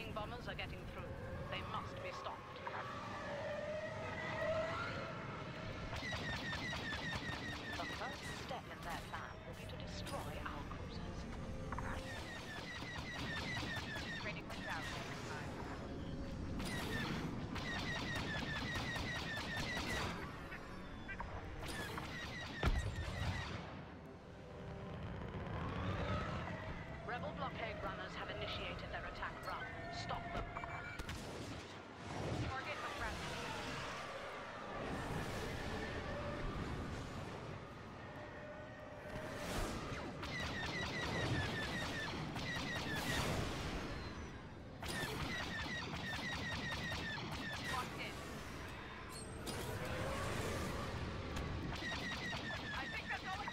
incoming bombers are getting through. They must be stopped. The first step in their plan will be to destroy our cruisers. Rating went out. Rebel blockade runners have initiated their attack run. Stop them. Target around. Locked in. I think that's all.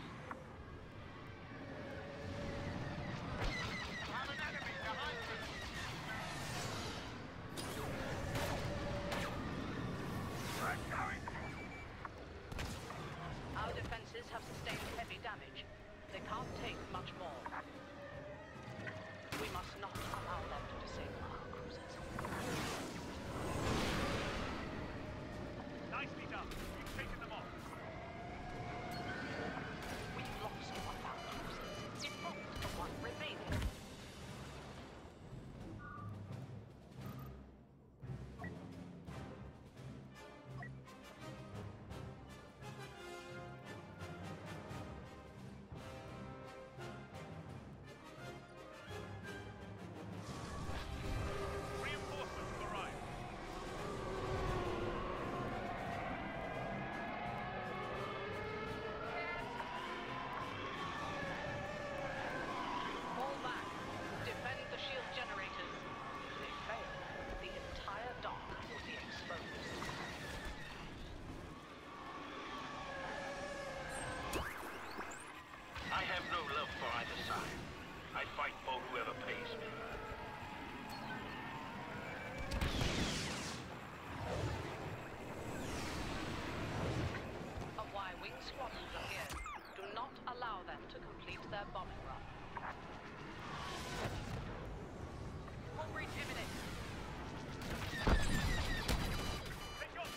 Found an enemy behind you! We're going! Our defenses have sustained heavy damage. They can't take much more. We must not allow them to disable our cruisers. Nicely done. You've taken them off. We've lost one of our cruisers. Default the one remaining. Reinforcements have arrived. Fall back. Defend the shield generators. If they fail, the entire dock will be exposed. I have no love for either side. I fight for whoever pays me. A Y-wing squadron appeared. Do not allow them to complete their bombing run. Home breach imminent. Take your...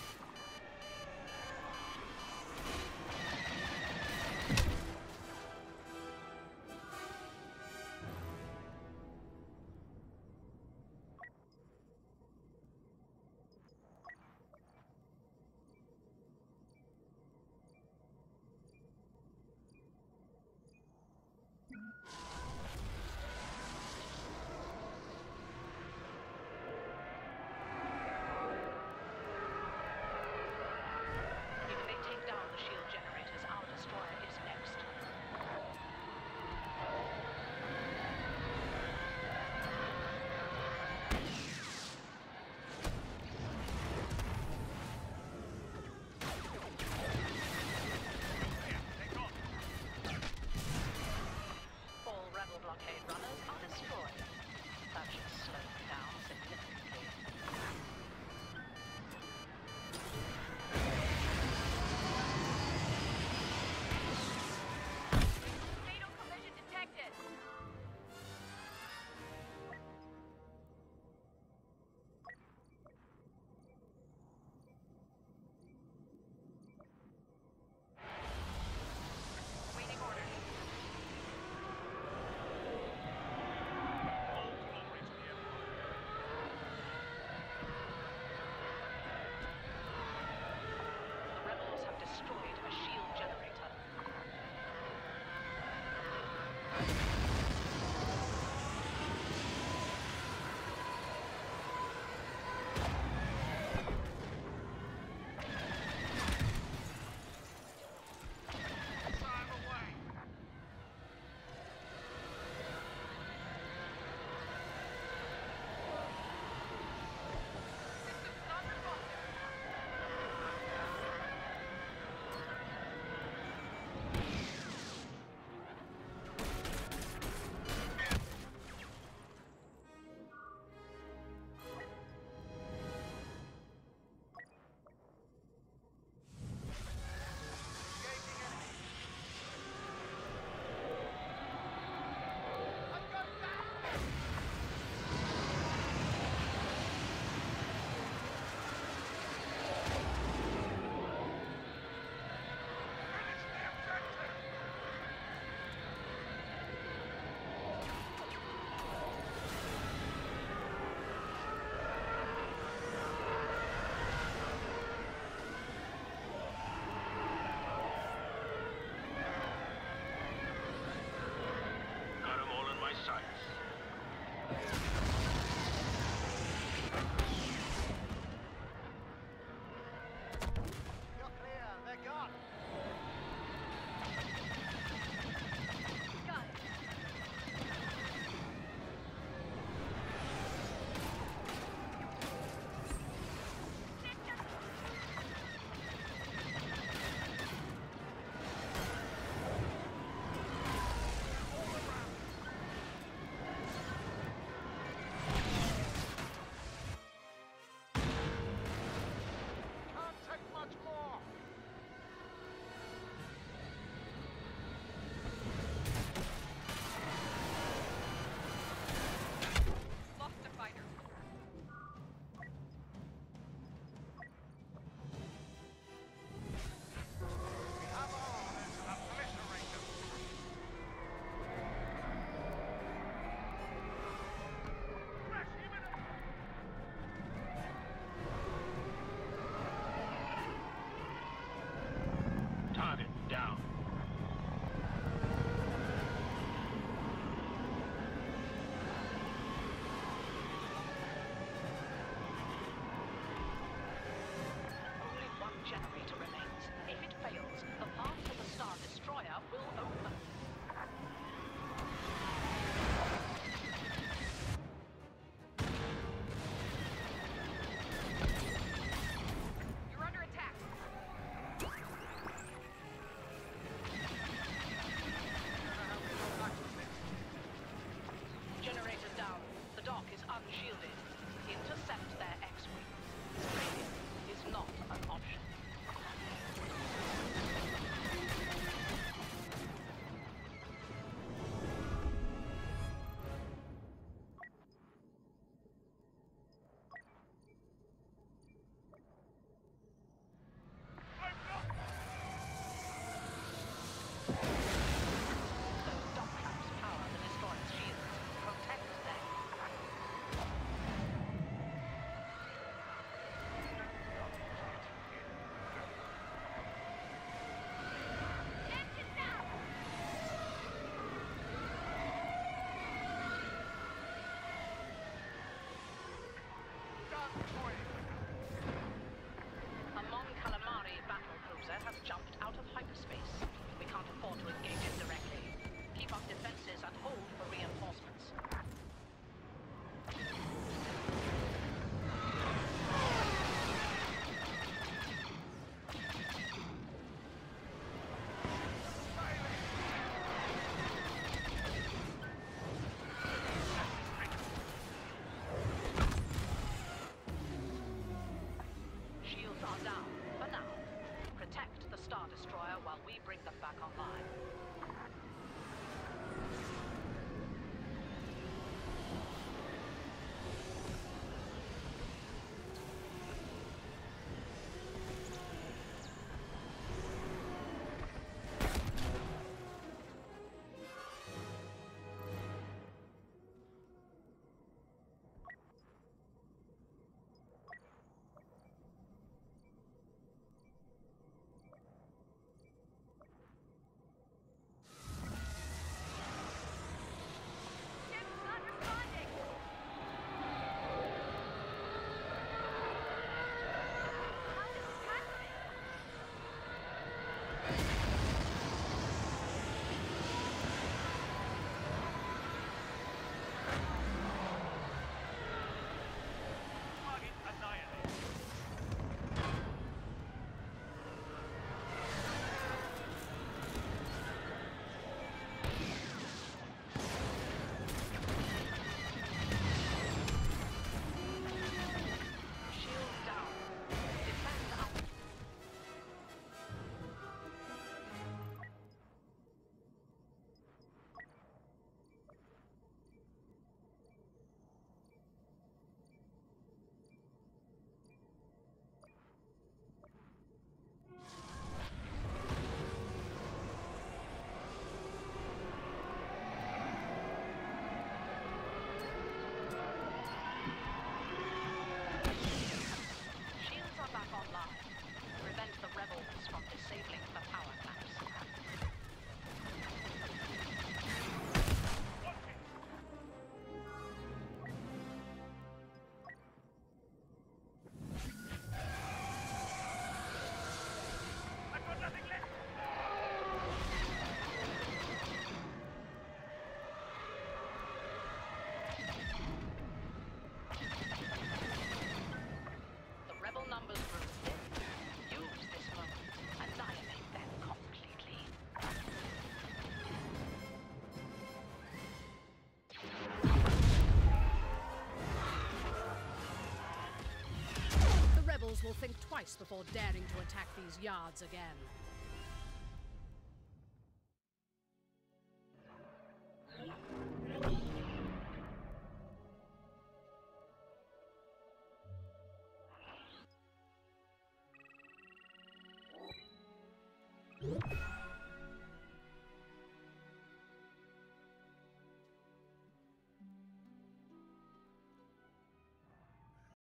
Rebels will think twice before daring to attack these yards again.